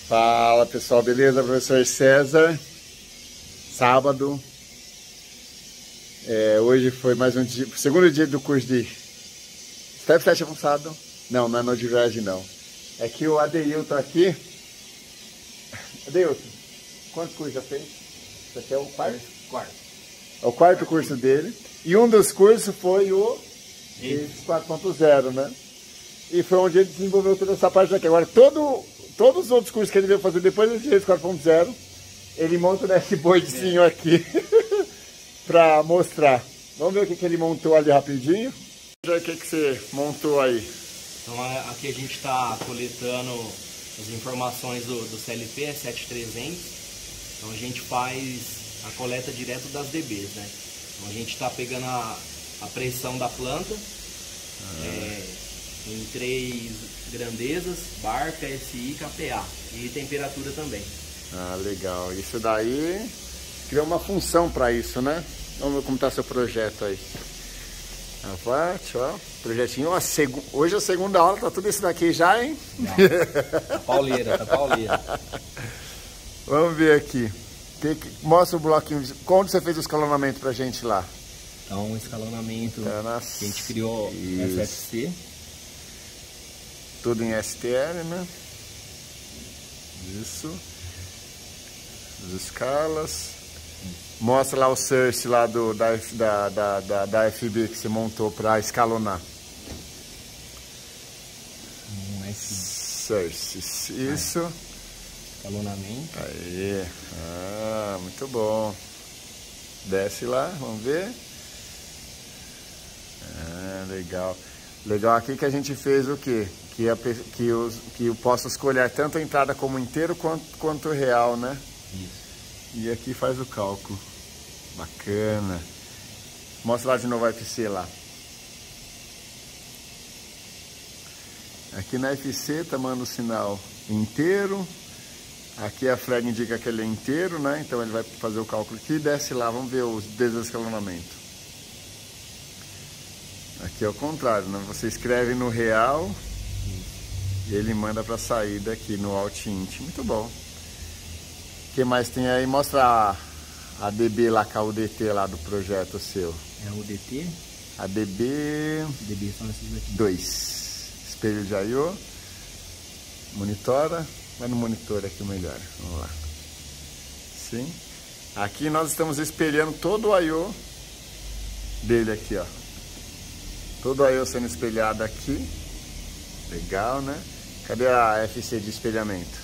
Fala pessoal, beleza? Professor César. Sábado. Hoje foi mais um dia, segundo dia do curso de Step 7 avançado. Não, não é no de viagem não. É que o Adeilton aqui. Adeilton, quantos cursos já fez? Esse aqui é o quarto? Quarto. É o quarto curso dele. E um dos cursos foi o 4.0, né? E foi onde ele desenvolveu toda essa parte aqui. Agora, todos os outros cursos que ele veio fazer depois desse 4.0, ele monta o dashboardzinho aqui para mostrar. Vamos ver o que ele montou ali rapidinho. O que você montou aí? Então aqui a gente está coletando as informações do CLP 7300. Então a gente faz a coleta direto das DBs, né? Então a gente está pegando a pressão da planta em 3 grandezas: bar, PSI, KPA, e temperatura também. Ah, legal. Isso daí criou uma função para isso, né? Vamos ver como está seu projeto aí. Ó, projetinho. Hoje é a segunda aula, tá tudo isso daqui já, hein? Tá pauleira, tá pauleira. Vamos ver aqui. Mostra o bloquinho. Quando você fez o escalonamento pra gente lá? Então, um escalonamento que a gente criou SFC. Tudo em STL, né? Isso. As escalas. Mostra lá o source lá da FB que você montou para escalonar. Source. Isso. Escalonamento. Aí. Ah, muito bom. Desce lá, vamos ver. Ah, legal. Legal aqui que a gente fez o quê? Que eu posso escolher tanto a entrada como inteiro quanto o real, né? Isso. E aqui faz o cálculo. Bacana. Mostra lá de novo a FC lá. Aqui na FC tá mandando o sinal inteiro. Aqui a flag indica que ele é inteiro, né? Então ele vai fazer o cálculo aqui e desce lá. Vamos ver os desescalonamento. Aqui é o contrário, né? Você escreve no real e ele manda para saída aqui no Alt Int. Muito bom. O que mais tem aí? Mostra a DB lá, com a UDT lá do projeto seu. É a UDT? A DB... DB são esses aqui. 2. Espelho de I/O. Monitora. Vai no monitor aqui o melhor. Vamos lá. Sim. Aqui nós estamos espelhando todo o I/O dele aqui, ó. Todo o I/O sendo espelhado aqui. Legal, né? Cadê a FC de espelhamento?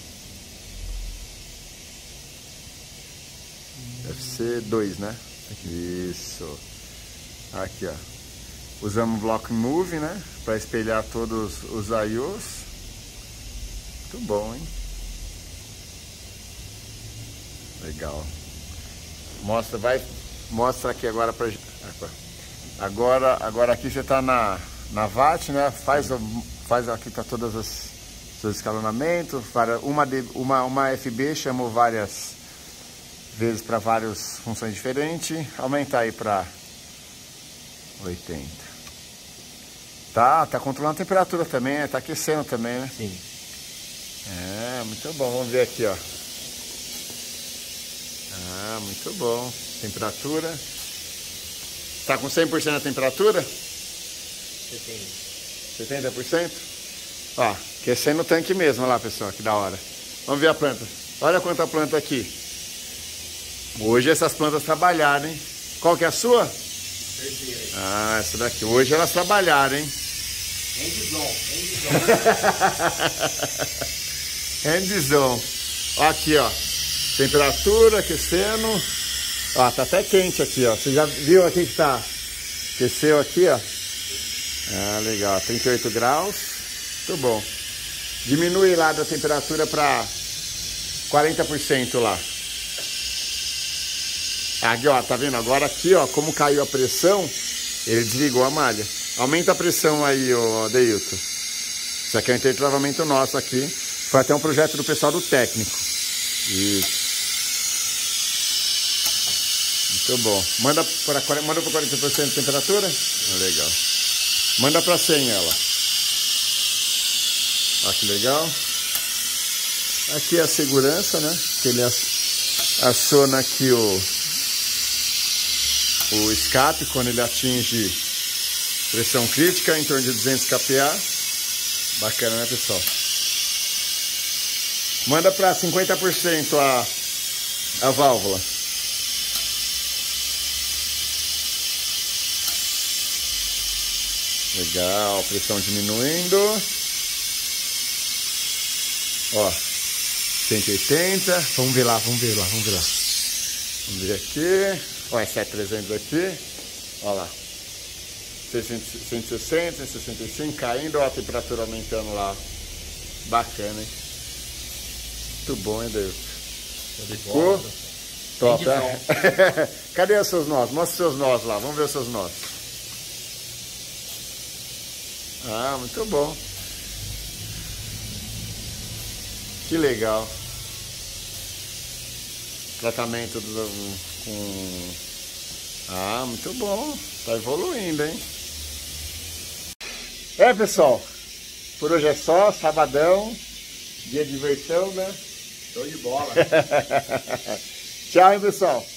FC 2, né? Isso. Aqui, ó. Usamos o Block Move, né? Para espelhar todos os I/Os. Muito bom, hein? Legal. Mostra aqui agora pra gente. Agora aqui você tá na VAT, né? Faz aqui para todos os seus escalonamentos. Uma FB chamou várias vezes para várias funções diferentes. Aumentar aí para 80. Tá controlando a temperatura também, né? Tá aquecendo também, né? Sim. Muito bom. Vamos ver aqui, ó. Muito bom. Temperatura. Tá com 100% a temperatura? 70%? Ó, aquecendo o tanque mesmo, olha lá, pessoal, que da hora. Vamos ver a planta. Olha quanta planta aqui. Hoje essas plantas trabalharam, hein? Qual que é a sua? Terceira. Essa daqui. Hoje elas trabalharam, hein? Hands-on. Ó, aqui, ó. Temperatura, aquecendo. Ó, tá até quente aqui, ó. Você já viu aqui que tá? Aqueceu aqui, ó. Legal. 38 graus. Muito bom. Diminui lá da temperatura para 40% lá. Aqui, ó, tá vendo? Agora aqui, ó, como caiu a pressão, ele desligou a malha. Aumenta a pressão aí, ó, Adeilton. Isso aqui é um intertravamento nosso aqui. Foi até um projeto do pessoal do técnico. Isso. Muito bom. Manda para 40% de temperatura? Legal. Manda para 100 ela. Olha que legal. Aqui é a segurança, né? Que ele aciona aqui o escape quando ele atinge pressão crítica em torno de 200 kPa. Bacana, né, pessoal? Manda para 50% a válvula. Legal, pressão diminuindo. Ó, 180. Vamos ver lá. Vamos ver aqui. Ó, esse é 300 aqui. Ó lá. 160, 165, caindo. Ó, a temperatura aumentando lá. Bacana, hein? Muito bom, hein, Deus? Ficou top, né? Cadê os seus nós? Mostra os seus nós lá. Vamos ver os seus nós. Ah, muito bom. Que legal. Tratamento com... Ah, muito bom. Tá evoluindo, hein? É, pessoal. Por hoje é só. Sabadão. Dia de diversão, né? Show de bola. Tchau, hein, pessoal.